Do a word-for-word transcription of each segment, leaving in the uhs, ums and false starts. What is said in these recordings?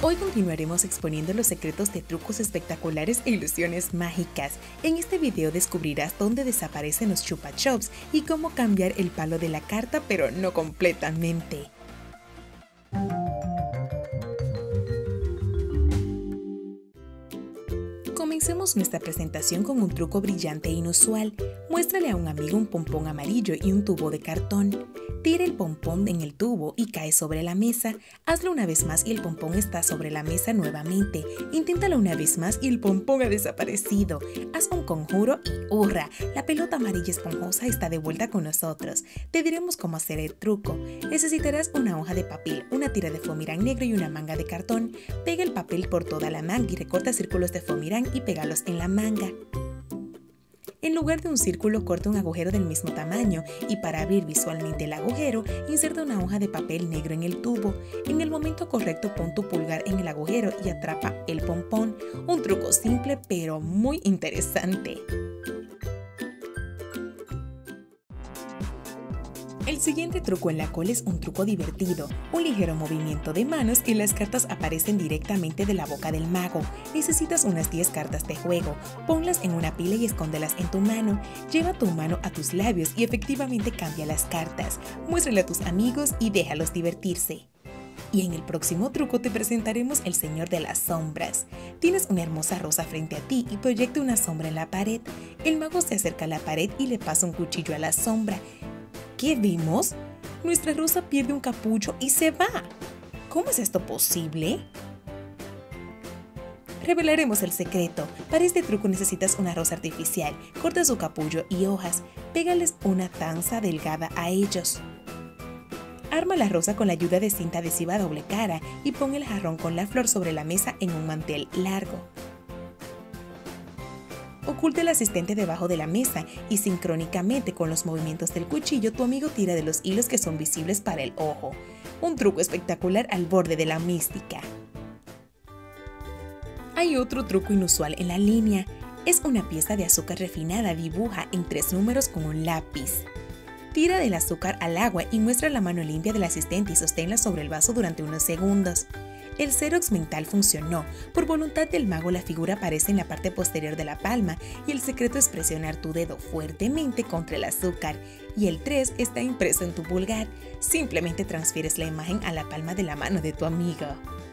Hoy continuaremos exponiendo los secretos de trucos espectaculares e ilusiones mágicas. En este video descubrirás dónde desaparecen los chupa chups y cómo cambiar el palo de la carta, pero no completamente. Comencemos nuestra presentación con un truco brillante e inusual. Muéstrale a un amigo un pompón amarillo y un tubo de cartón. Tira el pompón en el tubo y cae sobre la mesa. Hazlo una vez más y el pompón está sobre la mesa nuevamente. Inténtalo una vez más y el pompón ha desaparecido. Haz un conjuro y ¡hurra! La pelota amarilla esponjosa está de vuelta con nosotros. Te diremos cómo hacer el truco. Necesitarás una hoja de papel, una tira de foamirán negro y una manga de cartón. Pega el papel por toda la manga y recorta círculos de foamirán y pégalos en la manga. En lugar de un círculo, corta un agujero del mismo tamaño y para abrir visualmente el agujero, inserta una hoja de papel negro en el tubo. En el momento correcto, pon tu pulgar en el agujero y atrapa el pompón. Un truco simple pero muy interesante. El siguiente truco en la cola es un truco divertido, un ligero movimiento de manos y las cartas aparecen directamente de la boca del mago. Necesitas unas diez cartas de juego, ponlas en una pila y escóndelas en tu mano. Lleva tu mano a tus labios y efectivamente cambia las cartas. Muéstrale a tus amigos y déjalos divertirse. Y en el próximo truco te presentaremos el Señor de las Sombras. Tienes una hermosa rosa frente a ti y proyecta una sombra en la pared. El mago se acerca a la pared y le pasa un cuchillo a la sombra. ¿Qué vimos? Nuestra rosa pierde un capullo y se va. ¿Cómo es esto posible? Revelaremos el secreto. Para este truco necesitas una rosa artificial. Corta su capullo y hojas. Pégales una tanza delgada a ellos. Arma la rosa con la ayuda de cinta adhesiva doble cara y pon el jarrón con la flor sobre la mesa en un mantel largo. Oculta el asistente debajo de la mesa y sincrónicamente con los movimientos del cuchillo tu amigo tira de los hilos que son visibles para el ojo. Un truco espectacular al borde de la mística. Hay otro truco inusual en la línea. Es una pieza de azúcar refinada, dibuja en tres números con un lápiz. Tira del azúcar al agua y muestra la mano limpia del asistente y sosténla sobre el vaso durante unos segundos. El Xerox mental funcionó. Por voluntad del mago la figura aparece en la parte posterior de la palma y el secreto es presionar tu dedo fuertemente contra el azúcar y el tres está impreso en tu pulgar. Simplemente transfieres la imagen a la palma de la mano de tu amigo.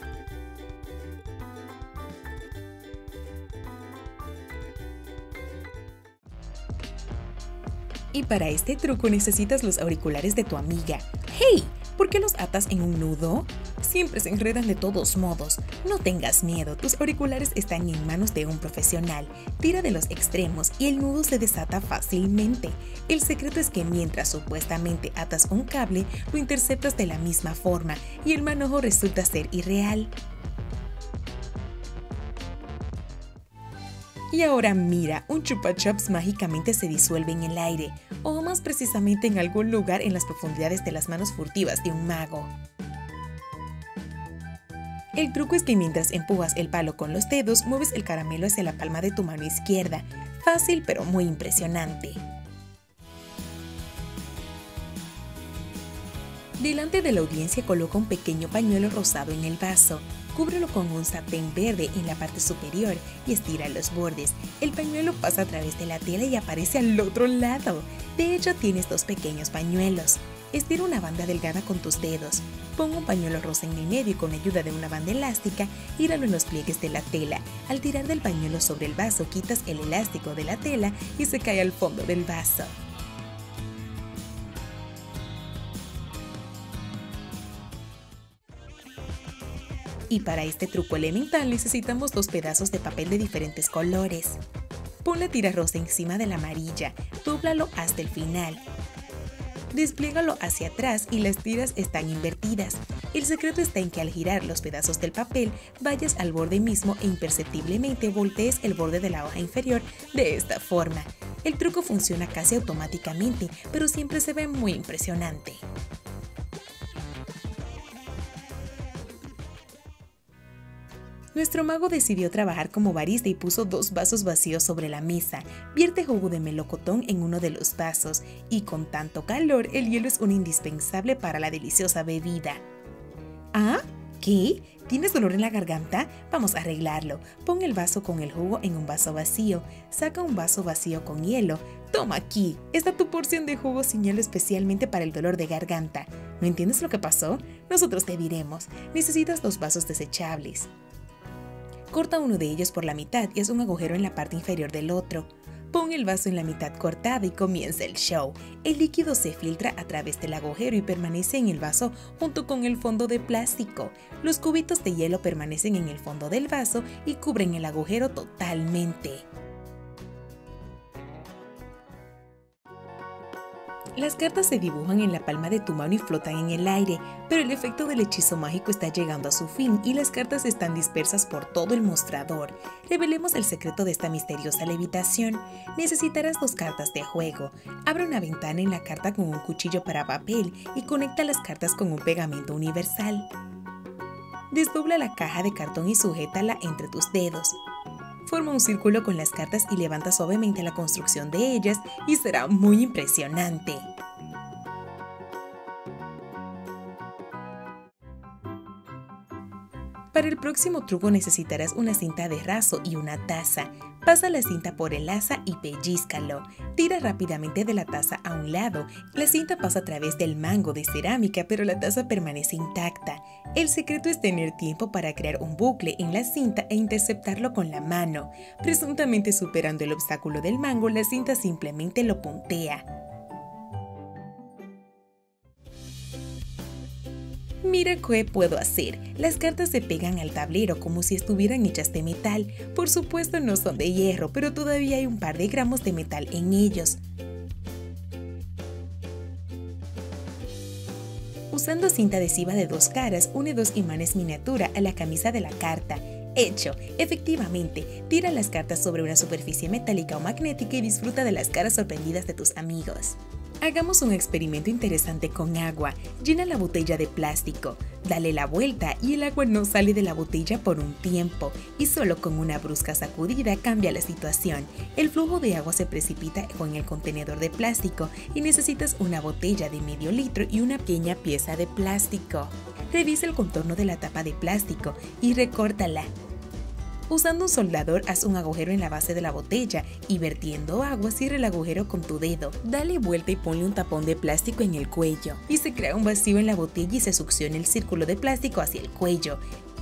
Y para este truco necesitas los auriculares de tu amiga. ¡Hey! ¿Por qué los atas en un nudo? Siempre se enredan de todos modos. No tengas miedo, tus auriculares están en manos de un profesional. Tira de los extremos y el nudo se desata fácilmente. El secreto es que mientras supuestamente atas un cable, lo interceptas de la misma forma y el manojo resulta ser irreal. Y ahora mira, un chupa chups mágicamente se disuelve en el aire, o más precisamente en algún lugar en las profundidades de las manos furtivas de un mago. El truco es que mientras empujas el palo con los dedos, mueves el caramelo hacia la palma de tu mano izquierda. Fácil pero muy impresionante. Delante de la audiencia coloca un pequeño pañuelo rosado en el vaso. Cúbrelo con un satén verde en la parte superior y estira los bordes. El pañuelo pasa a través de la tela y aparece al otro lado. De hecho, tienes dos pequeños pañuelos. Estira una banda delgada con tus dedos. Pon un pañuelo rosa en el medio y con ayuda de una banda elástica, gíralo en los pliegues de la tela. Al tirar del pañuelo sobre el vaso, quitas el elástico de la tela y se cae al fondo del vaso. Y para este truco elemental necesitamos dos pedazos de papel de diferentes colores. Pon la tira rosa encima de la amarilla, dóblalo hasta el final. Despliégalo hacia atrás y las tiras están invertidas. El secreto está en que al girar los pedazos del papel, vayas al borde mismo e imperceptiblemente voltees el borde de la hoja inferior de esta forma. El truco funciona casi automáticamente, pero siempre se ve muy impresionante. Nuestro mago decidió trabajar como barista y puso dos vasos vacíos sobre la mesa. Vierte jugo de melocotón en uno de los vasos y con tanto calor el hielo es un indispensable para la deliciosa bebida. ¿Ah? ¿Qué? ¿Tienes dolor en la garganta? Vamos a arreglarlo. Pon el vaso con el jugo en un vaso vacío. Saca un vaso vacío con hielo. Toma aquí. Está tu porción de jugo sin hielo especialmente para el dolor de garganta. ¿No entiendes lo que pasó? Nosotros te diremos. Necesitas dos vasos desechables. Corta uno de ellos por la mitad y haz un agujero en la parte inferior del otro. Pon el vaso en la mitad cortada y comienza el show. El líquido se filtra a través del agujero y permanece en el vaso junto con el fondo de plástico. Los cubitos de hielo permanecen en el fondo del vaso y cubren el agujero totalmente. Las cartas se dibujan en la palma de tu mano y flotan en el aire, pero el efecto del hechizo mágico está llegando a su fin y las cartas están dispersas por todo el mostrador. Revelemos el secreto de esta misteriosa levitación. Necesitarás dos cartas de juego. Abre una ventana en la carta con un cuchillo para papel y conecta las cartas con un pegamento universal. Desdobla la caja de cartón y sujétala entre tus dedos. Forma un círculo con las cartas y levanta suavemente la construcción de ellas y será muy impresionante. Para el próximo truco necesitarás una cinta de raso y una taza. Pasa la cinta por el asa y pellízcalo. Tira rápidamente de la taza a un lado. La cinta pasa a través del mango de cerámica, pero la taza permanece intacta. El secreto es tener tiempo para crear un bucle en la cinta e interceptarlo con la mano. Presuntamente superando el obstáculo del mango, la cinta simplemente lo puntea. Mira qué puedo hacer. Las cartas se pegan al tablero como si estuvieran hechas de metal. Por supuesto no son de hierro, pero todavía hay un par de gramos de metal en ellos. Usando cinta adhesiva de dos caras, une dos imanes miniatura a la camisa de la carta. Hecho, efectivamente, tira las cartas sobre una superficie metálica o magnética y disfruta de las caras sorprendidas de tus amigos. Hagamos un experimento interesante con agua. Llena la botella de plástico, dale la vuelta y el agua no sale de la botella por un tiempo y solo con una brusca sacudida cambia la situación. El flujo de agua se precipita con el contenedor de plástico y necesitas una botella de medio litro y una pequeña pieza de plástico. Revisa el contorno de la tapa de plástico y recórtala. Usando un soldador, haz un agujero en la base de la botella y vertiendo agua, cierra el agujero con tu dedo. Dale vuelta y ponle un tapón de plástico en el cuello. Y se crea un vacío en la botella y se succiona el círculo de plástico hacia el cuello.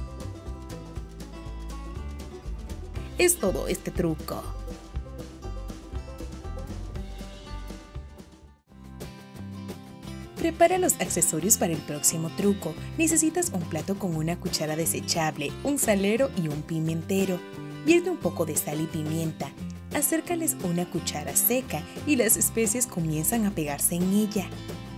Es todo este truco. Prepara los accesorios para el próximo truco. Necesitas un plato con una cuchara desechable, un salero y un pimentero. Vierte un poco de sal y pimienta. Acércales una cuchara seca y las especies comienzan a pegarse en ella.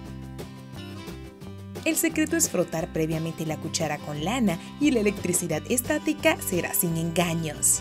El secreto es frotar previamente la cuchara con lana y la electricidad estática será sin engaños.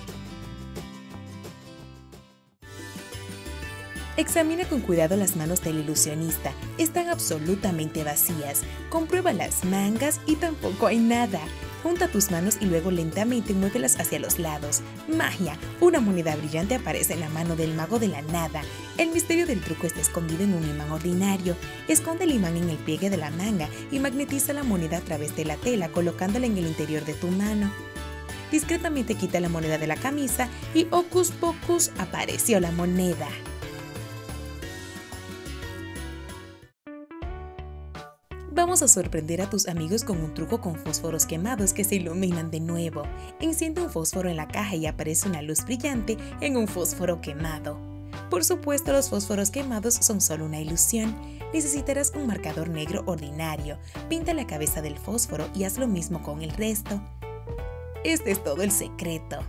Examina con cuidado las manos del ilusionista. Están absolutamente vacías. Comprueba las mangas y tampoco hay nada. Junta tus manos y luego lentamente muévelas hacia los lados. ¡Magia! Una moneda brillante aparece en la mano del mago de la nada. El misterio del truco está escondido en un imán ordinario. Esconde el imán en el pliegue de la manga y magnetiza la moneda a través de la tela colocándola en el interior de tu mano. Discretamente quita la moneda de la camisa y hocus pocus apareció la moneda. Vamos a sorprender a tus amigos con un truco con fósforos quemados que se iluminan de nuevo. Enciende un fósforo en la caja y aparece una luz brillante en un fósforo quemado. Por supuesto, los fósforos quemados son solo una ilusión. Necesitarás un marcador negro ordinario. Pinta la cabeza del fósforo y haz lo mismo con el resto. Este es todo el secreto.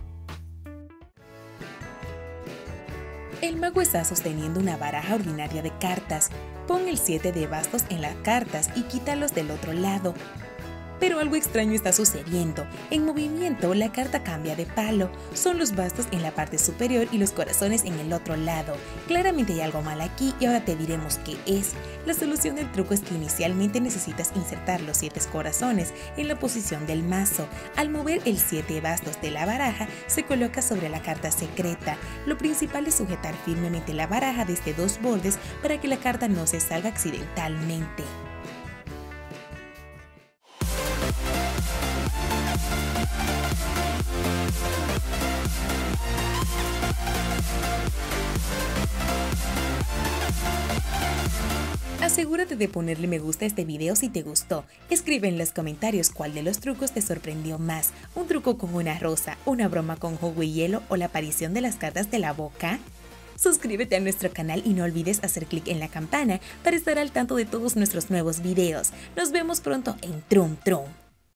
El mago está sosteniendo una baraja ordinaria de cartas. Pon el siete de bastos en las cartas y quítalos del otro lado. Pero algo extraño está sucediendo. En movimiento, la carta cambia de palo. Son los bastos en la parte superior y los corazones en el otro lado. Claramente hay algo mal aquí y ahora te diremos qué es. La solución del truco es que inicialmente necesitas insertar los siete corazones en la posición del mazo. Al mover el siete bastos de la baraja, se coloca sobre la carta secreta. Lo principal es sujetar firmemente la baraja desde dos bordes para que la carta no se salga accidentalmente. Asegúrate de ponerle me gusta a este video si te gustó. Escribe en los comentarios cuál de los trucos te sorprendió más. ¿Un truco con una rosa, una broma con jugo y hielo o la aparición de las cartas de la boca? Suscríbete a nuestro canal y no olvides hacer clic en la campana para estar al tanto de todos nuestros nuevos videos. Nos vemos pronto en Trum Trum.